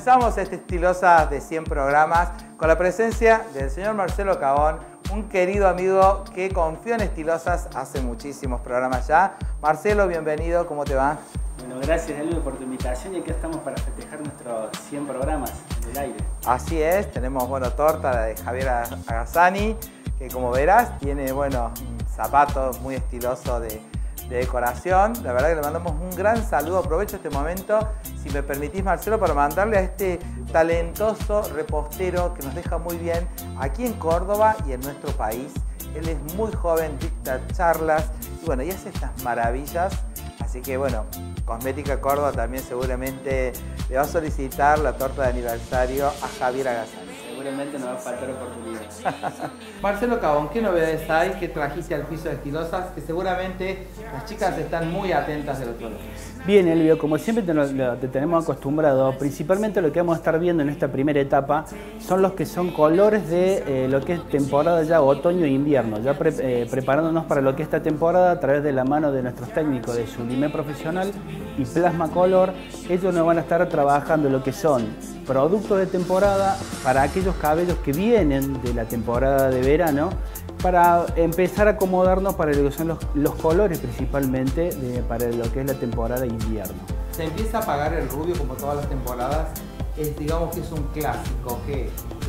comenzamos este Estilosas de 100 programas con la presencia del señor Marcelo Cabón, un querido amigo que confió en Estilosas hace muchísimos programas ya. Marcelo, bienvenido, ¿cómo te va? Bueno, gracias Elvio por tu invitación y aquí estamos para festejar nuestros 100 programas en el aire. Así es, tenemos, torta de Javier Agassani, que como verás tiene, un zapato muy estiloso de decoración. La verdad que le mandamos un gran saludo. Aprovecho este momento, si me permitís, Marcelo, para mandarle a este talentoso repostero que nos deja muy bien aquí en Córdoba y en nuestro país. Él es muy joven, dicta charlas y hace estas maravillas. Así que Cosmética Córdoba también seguramente le va a solicitar la torta de aniversario a Javier Agassani. Seguramente no va a faltar oportunidad. Marcelo Cabón, ¿qué novedades hay? ¿Qué trajiste al piso de Estilosas? Que seguramente las chicas están muy atentas del otro lado. Bien, Elvio, como siempre te tenemos acostumbrado, principalmente lo que vamos a estar viendo en esta primera etapa son los que son colores de lo que es temporada ya otoño e invierno, ya preparándonos para lo que es esta temporada a través de la mano de nuestros técnicos de Sublime Profesional y Plasma Color. Ellos nos van a estar trabajando lo que son productos de temporada para aquellos cabellos que vienen de la temporada de verano, para empezar a acomodarnos para lo que son los colores principalmente para lo que es la temporada de invierno. Se empieza a apagar el rubio como todas las temporadas. Digamos que es un clásico, que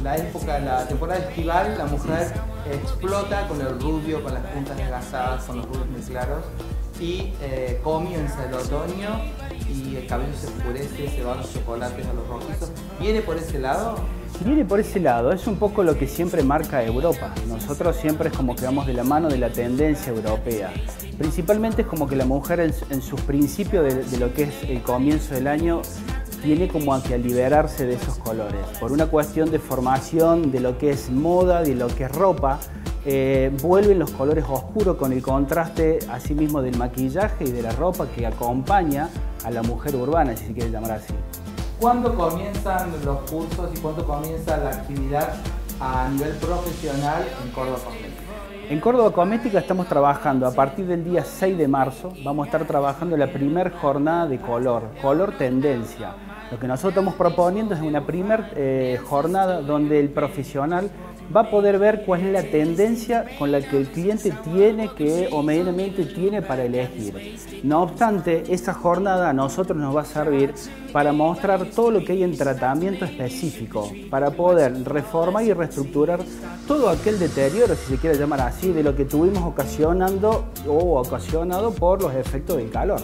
la temporada estival, la mujer explota con el rubio, con las puntas desgastadas, con los rubios muy claros, y comienza el otoño y el cabello se oscurece, se van los chocolates a los rojizos. ¿Viene por ese lado? Viene por ese lado, es un poco lo que siempre marca Europa. Nosotros siempre es como que vamos de la mano de la tendencia europea. Principalmente es como que la mujer en sus principios de lo que es el comienzo del año tiene como a que liberarse de esos colores. Por una cuestión de formación de lo que es moda, de lo que es ropa, vuelven los colores oscuros con el contraste asimismo del maquillaje y de la ropa que acompaña a la mujer urbana, si se quiere llamar así. ¿Cuándo comienzan los cursos y cuándo comienza la actividad a nivel profesional en Córdoba Cosmética? En Córdoba Cosmética estamos trabajando a partir del día 6 de marzo, vamos a estar trabajando la primera jornada de color tendencia. Lo que nosotros estamos proponiendo es una primera jornada donde el profesional va a poder ver cuál es la tendencia con la que el cliente tiene o medianamente tiene para elegir. No obstante, esa jornada a nosotros nos va a servir para mostrar todo lo que hay en tratamiento específico, para poder reformar y reestructurar todo aquel deterioro, si se quiere llamar así, de lo que tuvimos ocasionado por los efectos del calor.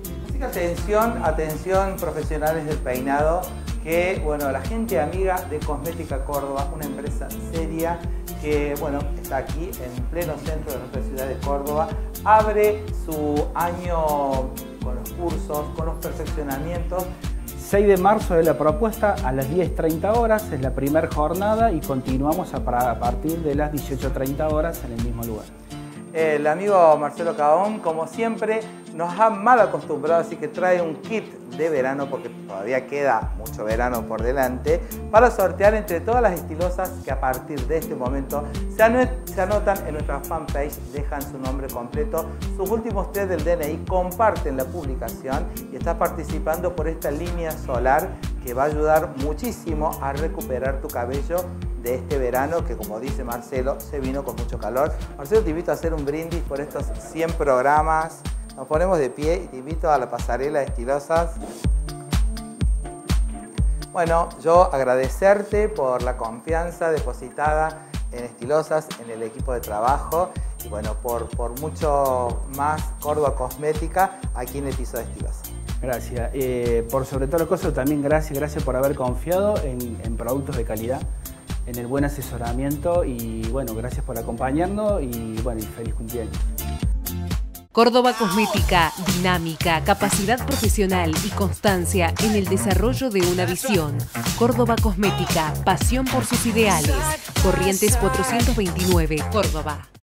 Atención profesionales del peinado, que la gente amiga de Cosmética Córdoba, una empresa seria que está aquí en pleno centro de nuestra ciudad de Córdoba, abre su año con los cursos, con los perfeccionamientos. 6 de marzo es la propuesta, a las 10:30 horas es la primera jornada y continuamos a partir de las 18:30 horas en el mismo lugar. El amigo Marcelo Cabón, como siempre, nos ha mal acostumbrado, así que trae un kit de verano, porque todavía queda mucho verano por delante, para sortear entre todas las estilosas que a partir de este momento se anotan en nuestra fanpage, dejan su nombre completo, sus últimos 3 del DNI, comparten la publicación y estás participando por esta línea solar que va a ayudar muchísimo a recuperar tu cabello de este verano que, como dice Marcelo, se vino con mucho calor. Marcelo, te invito a hacer un brindis por estos 100 programas. Nos ponemos de pie y te invito a la pasarela de Estilosas. Yo agradecerte por la confianza depositada en Estilosas, en el equipo de trabajo y por mucho más Córdoba Cosmética aquí en el piso de Estilosas. Gracias. Por sobre todo las cosas, también gracias por haber confiado en productos de calidad, en el buen asesoramiento y gracias por acompañarnos y feliz cumpleaños. Córdoba Cosmética, dinámica, capacidad profesional y constancia en el desarrollo de una visión. Córdoba Cosmética, pasión por sus ideales. Corrientes 429, Córdoba.